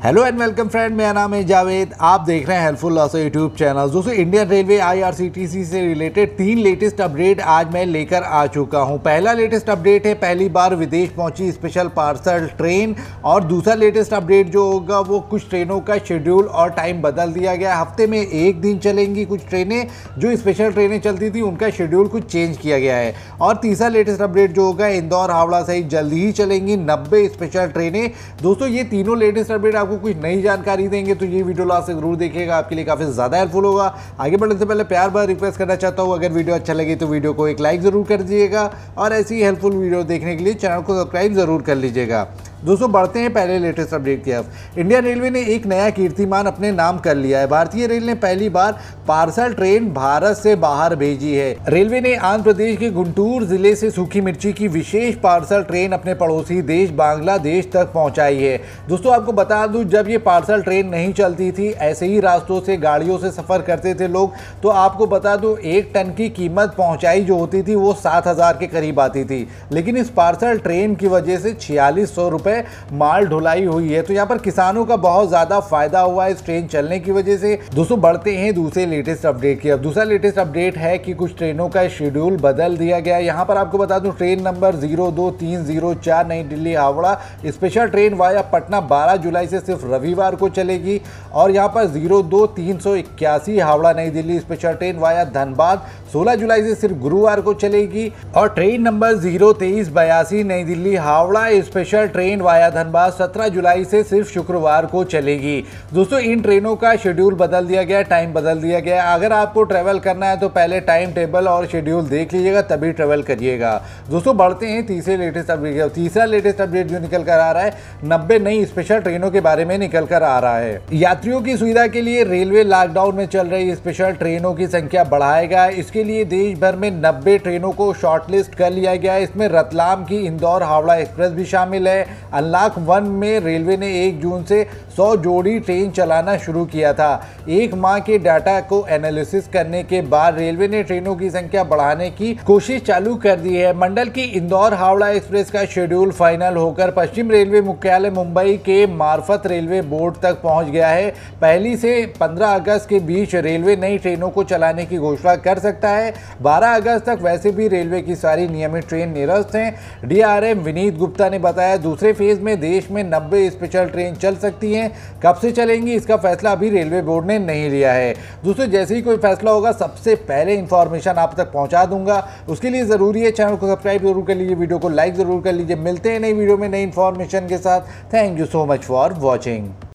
Hello and welcome friend, मेरा नाम है जावेद। आप देख रहे हैं हेल्पफुल लॉसो यूट्यूब चैनल। दोस्तों, इंडियन रेलवे आईआरसीटीसी से रिलेटेड 3 लेटेस्ट अपडेट आज मैं लेकर आ चुका हूं। पहला लेटेस्ट अपडेट है, पहली बार विदेश पहुंची स्पेशल पार्सल ट्रेन। और दूसरा लेटेस्ट अपडेट जो होगा वो कुछ ट्रेनों का शेड्यूल और टाइम बदल दिया गया। हफ्ते में एक दिन चलेंगी कुछ ट्रेनें, जो स्पेशल ट्रेनें चलती थी उनका शेड्यूल कुछ चेंज किया गया है। और तीसरा लेटेस्ट अपडेट जो होगा, इंदौर हावड़ा सहित जल्दी ही चलेंगी 90 स्पेशल ट्रेनें। दोस्तों, ये तीनों लेटेस्ट अपडेट आपको कुछ नई जानकारी देंगे, तो ये वीडियो लास्ट तक जरूर देखिएगा, आपके लिए काफी ज्यादा हेल्पफुल होगा। आगे बढ़ने से पहले प्यार भरा रिक्वेस्ट करना चाहता हूँ, अगर वीडियो अच्छा लगे तो वीडियो को एक लाइक जरूर कर दीजिएगा और ऐसी ही हेल्पफुल वीडियो देखने के लिए चैनल को सब्सक्राइब जरूर कर लीजिएगा। दोस्तों, बढ़ते हैं पहले लेटेस्ट अपडेट की तरफ। इंडियन रेलवे ने एक नया कीर्तिमान अपने नाम कर लिया है। भारतीय रेल ने पहली बार पार्सल ट्रेन भारत से बाहर भेजी है। रेलवे ने आंध्र प्रदेश के गुंटूर जिले से सूखी मिर्ची की विशेष पार्सल ट्रेन अपने पड़ोसी देश बांग्लादेश तक पहुंचाई है। दोस्तों, आपको बता दूं, जब ये पार्सल ट्रेन नहीं चलती थी, ऐसे ही रास्तों से गाड़ियों से सफर करते थे लोग, तो आपको बता दूं 1 टन की कीमत पहुंचाई जो होती थी वो 7,000 के करीब आती थी। लेकिन इस पार्सल ट्रेन की वजह से 4600 रुपए माल ढुलाई हुई है। तो यहाँ पर किसानों का बहुत ज्यादा फायदा हुआ है इस ट्रेन चलने की वजह से। दोस्तों, बढ़ते हैं दूसरे लेटेस्ट अपडेट की। अब दूसरा लेटेस्ट अपडेट है कि कुछ ट्रेनों का शेड्यूल बदल दिया गया है। यहाँ पर आपको बता दूं, train number 02304 Nai Delhi Howrah special train via Patna 12 जुलाई से सिर्फ रविवार को चलेगी। और यहाँ पर 02381 Howrah Nai Delhi special train via Dhanbad 16 जुलाई से सिर्फ गुरुवार को चलेगी। और train number 02382 Nai Delhi Howrah special train via Dhanbad 17 जुलाई से सिर्फ शुक्रवार को चलेगी। दोस्तों, इन ट्रेनों का शेड्यूल बदल दिया गया, टाइम बदल दिया गया। अगर आपको ट्रेवल करना है तो पहले टाइम टेबल और शेड्यूल देख लीजिएगा, तभी ट्रेवल करिएगा। दोस्तों, बढ़ते हैं तीसरे लेटेस्ट अपडेट। तीसरा लेटेस्ट अपडेट जो निकल कर आ रहा है, 90 नई स्पेशल ट्रेनों के बारे में निकल कर आ रहा है। यात्रियों की सुविधा के लिए रेलवे लॉकडाउन में चल रही स्पेशल ट्रेनों की संख्या बढ़ाएगा। इसके लिए देश भर में 90 ट्रेनों को शॉर्टलिस्ट कर लिया गया है। इसमें रतलाम की इंदौर हावड़ा एक्सप्रेस भी शामिल है। अनलॉक 1 में रेलवे ने 1 जून से 100 जोड़ी ट्रेन चलाना शुरू किया था। 1 माह के डाटा को एनालिसिस करने के बाद रेलवे ने ट्रेनों की संख्या बढ़ाने की कोशिश चालू कर दी है। मंडल की इंदौर हावड़ा एक्सप्रेस का शेड्यूल फाइनल होकर पश्चिम रेलवे मुख्यालय मुंबई के मार्फत रेलवे बोर्ड तक पहुंच गया है। पहली से 15 अगस्त के बीच रेलवे नई ट्रेनों को चलाने की घोषणा कर सकता है। 12 अगस्त तक वैसे भी रेलवे की सारी नियमित ट्रेन निरस्त हैं। डीआरएम विनीत गुप्ता ने बताया, दूसरे फेज में देश में 90 स्पेशल ट्रेन चल सकती हैं। कब से चलेंगी इसका फैसला अभी रेलवे बोर्ड ने नहीं लिया है। दोस्तों, जैसे ही कोई फैसला होगा सबसे पहले इंफॉर्मेशन आप तक पहुंचा दूंगा। उसके लिए जरूरी है चैनल को सब्सक्राइब जरूर कर लीजिए, वीडियो को लाइक जरूर कर लीजिए। मिलते हैं नई वीडियो में नई इंफॉर्मेशन के साथ। Thank you so much for watching.